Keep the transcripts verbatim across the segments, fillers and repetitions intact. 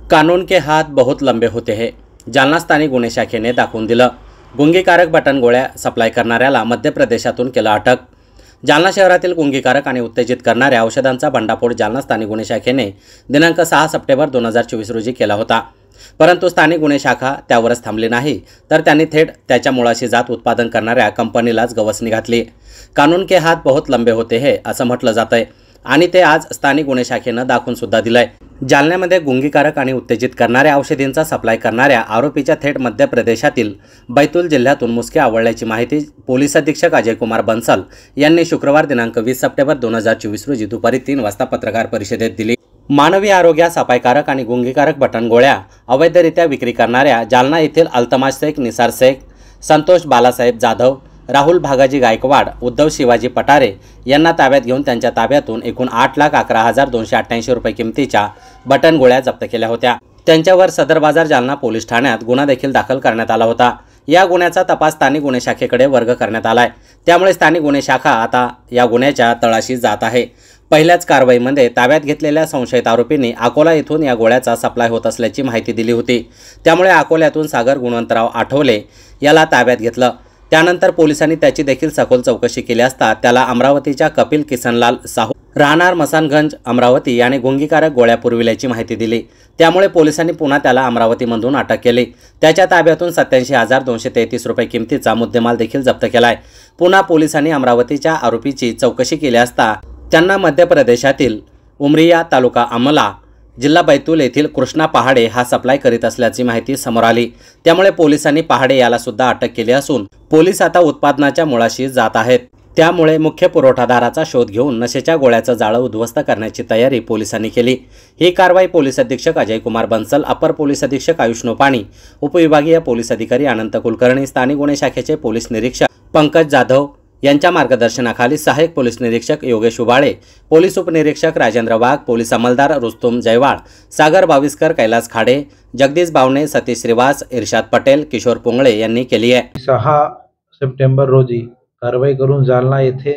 कानून के हात बहुत लंबे होते हैं. जालना स्थानिक गुन्हे शाखेने दाखवून दिलं. गुंगीकारक बटन गोळ्या सप्लाय करणाऱ्याला मध्य प्रदेशातून केलं अटक. जालना शहरातील गुंगीकारक आणि उत्तेजित करणाऱ्या औषधांचा भंडाफोड जालना स्थानिक गुन्हे शाखेने दिनांक सहा सप्टेंबर दोन हजार चोवीस रोजी केला होता. परंतु स्थानिक गुन्हे शाखा त्यावरच थांबली नाही, तर त्यांनी थेट त्याच्या मुळाशी जात उत्पादन करणाऱ्या कंपनीलाच गवसणी घातली. कानून के हात बहुत लंबे होते हैं असं म्हटलं जातंय आणि ते आज स्थानिक गुन्हे शाखेनं दाखवून सुद्धा दिलंय. जालन्यामध्ये गुंगीकारक आणि उत्तेजित करणाऱ्या औषधींचा सप्लाय करणाऱ्या आरोपीच्या थेट मध्य प्रदेशातील बैतूल जिल्ह्यातून मुसके आवळल्याची माहिती पोलीस अधीक्षक अजय कुमार बन्सल यांनी शुक्रवार दिनांक वीस सप्टेंबर दोन हजार चोवीस रोजी दुपारी तीन वाजता पत्रकार परिषदेत दिली. मानवी आरोग्यास अपायकारक आणि गुंगीकारक बटन गोळ्या अवैधरित्या विक्री करणाऱ्या जालना येथील अल्तमाश शेख, निसार शेख, संतोष बालासाहेब जाधव, राहुल भागाजी गायकवाड, उद्धव शिवाजी पटारे यांना ताब्यात घेऊन त्यांच्या ताब्यातून एकूण आठ लाख अकरा हजार दोनशे अठ्ठ्याऐंशी रुपये किमतीच्या बटन गोळ्या जप्त केल्या होत्या. त्यांच्यावर सदर बाजार जालना पोलीस ठाण्यात गुन्हा देखील दाखल करण्यात आला होता. या गुन्ह्याचा तपास स्थानिक गुन्हे शाखेकडे वर्ग करण्यात आलाय. त्यामुळे स्थानिक गुन्हे शाखा आता या गुन्ह्याच्या तळाशी जात आहे. पहिल्याच कारवाईमध्ये ताब्यात घेतलेल्या संशयित आरोपींनी अकोला येथून या गोळ्याचा सप्लाय होत असल्याची माहिती दिली होती. त्यामुळे अकोल्यातून सागर गुणवंतराव आठवले याला ताब्यात घेतलं. त्यानंतर पोलिसांनी त्याची देखील सखोल चौकशी केली असता त्याला अमरावतीच्या कपिल किसनलाल साहू राहणार मसानगंज अमरावती याने गुंगीकारक गोळ्या पुरविल्याची माहिती दिली. त्यामुळे पोलिसांनी पुन्हा त्याला अमरावतीमधून अटक केली. त्याच्या ताब्यातून सत्याऐंशी हजार दोनशे तेहतीस रुपये किमतीचा मुद्देमाल देखील जप्त केलाय. पुन्हा पोलिसांनी अमरावतीच्या आरोपीची चौकशी केली असता त्यांना मध्य प्रदेशातील उमरिया तालुका अमला जिल्हा बैतूल येथील कृष्णा पहाडे हा सप्लाय करीत असल्याची माहिती समोर आली. त्यामुळे पोलिसांनी पहाडे याला सुद्धा अटक केली असून पोलीस आता उत्पादनाच्या मुळाशी जात आहेत. त्यामुळे मुख्य पुरवठादाराचा शोध घेऊन नशेच्या गोळ्याचं जाळं उद्ध्वस्त करण्याची तयारी पोलिसांनी केली. ही कारवाई पोलीस अधीक्षक अजय कुमार बन्सल, अपर पोलीस अधीक्षक आयुष नोपाणी, उपविभागीय पोलीस अधिकारी अनंत कुलकर्णी, स्थानिक गुन्हे शाखेचे पोलीस निरीक्षक पंकज जाधव यांच्या मार्गदर्शनाखाली सहाय्यक पोलीस निरीक्षक योगेश उबाळे, पोलीस उपनिरीक्षक राजेंद्र वाघ, पोलीस अंमलदार रुस्तुम जयवाळ, सागर बाविस्कर, कैलास खाडे, जगदीश बावणे, सतीश श्रीवास, इर्शाद पटेल, किशोर पुंगळे यांनी केली आहे. सहा सप्टेंबर रोजी कारवाई करून जालना येथे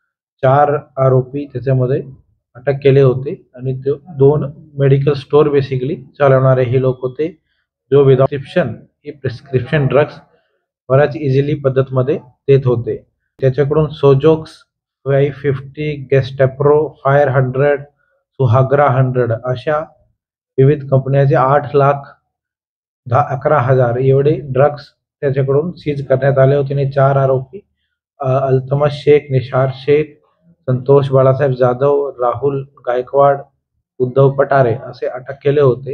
चार आरोपी त्याच्यामध्ये अटक केले होते आणि ते दोन मेडिकल स्टोर बेसिकली चालवणारे हे लोक होते, जो विदाउट प्रिस्क्रिप्शन ही प्रिस्क्रिप्शन ड्रग्स बऱ्याच इझिली पद्धतमध्ये देत होते. त्याच्याकडून सोजोक्स, वाय फिफ्टी, गेस्टॅप्रो, फायर हंड्रेड, सुहाग्रा हंड्रेड अशा विविध कंपन्याचे आठ लाख दहा अकरा हजार एवढे ड्रग्स त्याच्याकडून सीज करण्यात आले होते. आणि चार आरोपी अल्तमश शेख, निसार शेख, संतोष बाळासाहेब जाधव, राहुल गायकवाड, उद्धव पटारे असे अटक केले होते.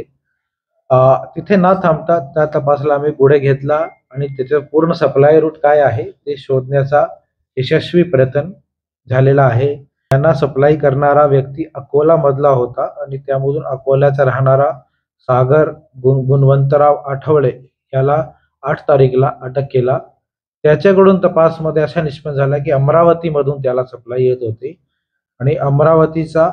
तिथे न थांबता त्या तपासाला आम्ही पुढे घेतला आणि त्याचा पूर्ण सप्लाय रूट काय आहे ते शोधण्याचा यशस्वी प्रयत्न झालेला आहे. त्यांना सप्लाय करणारा व्यक्ती अकोला मधला होता आणि त्यामधून अकोल्याचा राहणारा सागर गुण गुणवंतराव आठवले याला आठ तारीखला अटक केला. त्याच्याकडून तपासमध्ये अशा निष्पन्न झाला की अमरावतीमधून त्याला सप्लाय येत होती आणि अमरावतीचा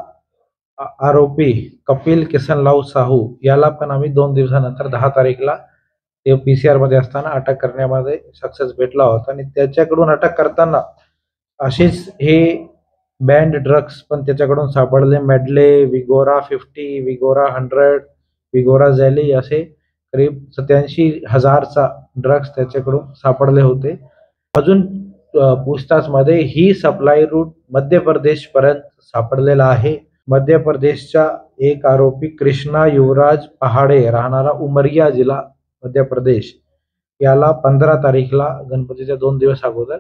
आरोपी कपिल किसनलाल साहू याला पण आम्ही दोन दिवसानंतर दहा तारीखला ते पी सी आर मध्ये असताना अटक करण्यामध्ये सक्सेस भेटला होता. आणि त्याच्याकडून अटक करताना असेच हे बँड ड्रग्स पण त्याच्याकडून सापडले. मेडले, विगोरा फिफ्टी, विगोरा हंड्रेड, विगोरा झॅली असे करीब सत्याऐंशी हजारचा ड्रग्स त्याच्याकडून सापडले होते. अजून पूछताछमध्ये ही सप्लाय रूट मध्य प्रदेश पर्यंत सापडलेला आहे. मध्य प्रदेशचा एक आरोपी कृष्णा युवराज पहाडे राहणारा उमरिया जिल्हा मध्य प्रदेश याला पंधरा तारीखला गणपतीच्या दोन दिवस अगोदर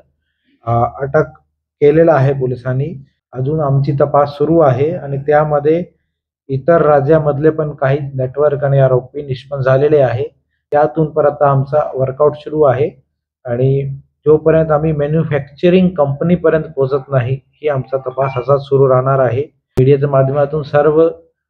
अटक केलेला आहे पोलिसांनी. अजून आमची तपास सुरू आहे आणि त्यामध्ये इतर राज्यामधले पण काही नेटवर्क आणि आरोपी निष्पन्न झालेले आहे. त्यातून परत आमचा वर्कआउट सुरू आहे आणि जोपर्यंत आम्ही मॅन्युफॅक्चरिंग कंपनीपर्यंत पोहोचत नाही ही आमचा तपास असाच सुरू राहणार आहे. मीडियाच्या माध्यमातून सर्व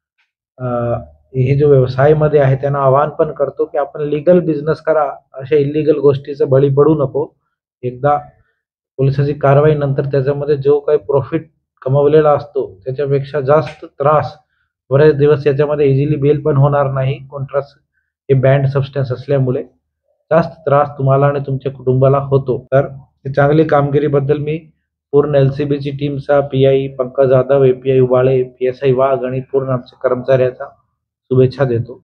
हे जो व्यवसायामध्ये आहे त्यांना आवाहन पण करतो की आपण लीगल बिझनेस करा, अशा इलिगल गोष्टीचं बळी पडू नको. एकदा पोलिसांची कारवाई नंतर त्याच्यामध्ये जो काही प्रॉफिट कमवलेला असतो त्याच्यापेक्षा जास्त त्रास बरेच दिवस याच्यामध्ये इझिली बेल पण होणार नाही. कॉन्ट्रास्ट हे बँड सबस्टन्स असल्यामुळे जास्त त्रास तुम्हाला आणि तुमच्या कुटुंबाला होतो. तर चांगली कामगिरीबद्दल मी पूर्ण एल सी बीची टीमचा, P I Pankaj Jadhav, A P I Ubale, P S I Wagh आणि पूर्ण आमच्या कर्मचाऱ्याचा शुभेच्छा देतो.